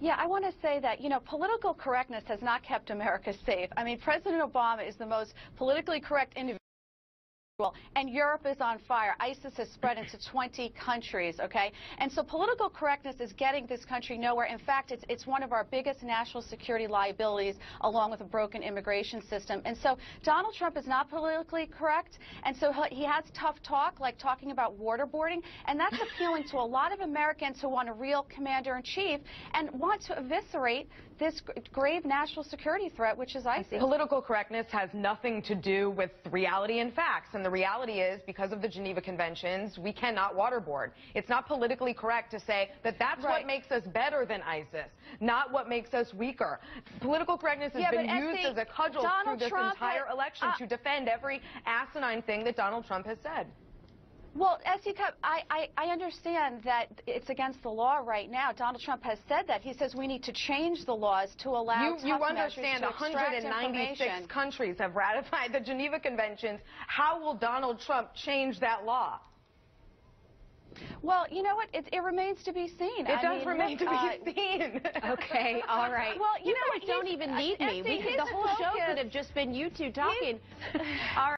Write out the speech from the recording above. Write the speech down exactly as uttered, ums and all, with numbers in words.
Yeah, I want to say that, you know, political correctness has not kept America safe. I mean, President Obama is the most politically correct individual. And Europe is on fire. ISIS has spread into twenty countries, okay? And so political correctness is getting this country nowhere. In fact, it's, it's one of our biggest national security liabilities, along with a broken immigration system. And so Donald Trump is not politically correct, and so he has tough talk, like talking about waterboarding, and that's appealing to a lot of Americans who want a real commander-in-chief and want to eviscerate this grave national security threat, which is ISIS. Political correctness has nothing to do with reality and facts. And the reality is, because of the Geneva Conventions, we cannot waterboard. It's not politically correct to say that that's right. what makes us better than ISIS, not what makes us weaker. Political correctness has yeah, been used as, as a cudgel Donald through this Trump entire had, election uh, to defend every asinine thing that Donald Trump has said. Well, S C Cupp, I, I, I understand that it's against the law right now. Donald Trump has said that. He says we need to change the laws to allow You, tough you understand measures to one hundred ninety-six countries have ratified the Geneva Conventions. How will Donald Trump change that law? Well, you know what? It, it remains to be seen. It I does mean, remain to be uh, seen. Okay, all right. Well, you, you know guys don't even need uh, me. S C, We, the whole show could have just been you two talking. All right.